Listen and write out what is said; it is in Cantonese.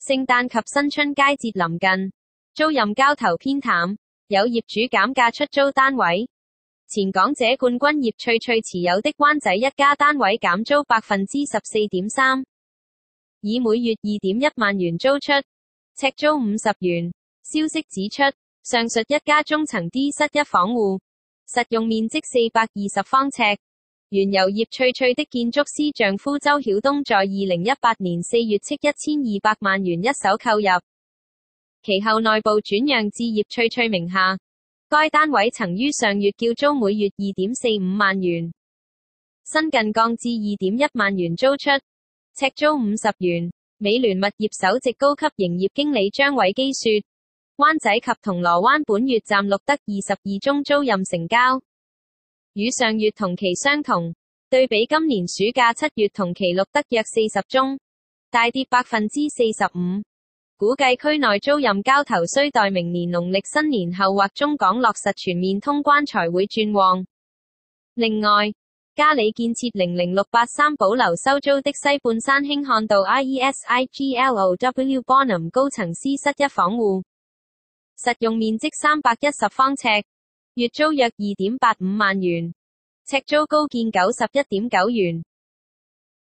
聖誕及新春佳節臨近，租賃交投偏淡，有業主減價出租單位。前港姐冠軍葉翠翠持有的灣仔一家單位減租 14.3%， 以每月 2.1 萬元租出，呎租50元。消息指出，上述一家中層 D 室一房戶，實用面積420方尺，原由葉翠翠的建築師丈夫周曉東在2018年4月斥1200萬元一手購入，其後內部轉讓至葉翠翠名下。該單位曾於上月叫租每月 2.45 萬元，新近降至 2.1 萬元租出，呎租50元。美聯物業首席高級營業經理張偉基說，灣仔及銅鑼灣本月暫錄得22宗租賃成交，與上月同期相同，對比今年暑假7月同期錄得約40宗，大跌 45%。估計區內租賃交投需待明年農曆新年後或中港落實全面通關才會轉旺。另外，嘉里建設00683保留收租的西半山興漢道 IESIGLOW Bonham 高層 C 室一房戶，實用面積310方尺，月租約 2.85 萬元，呎租高見91.9元。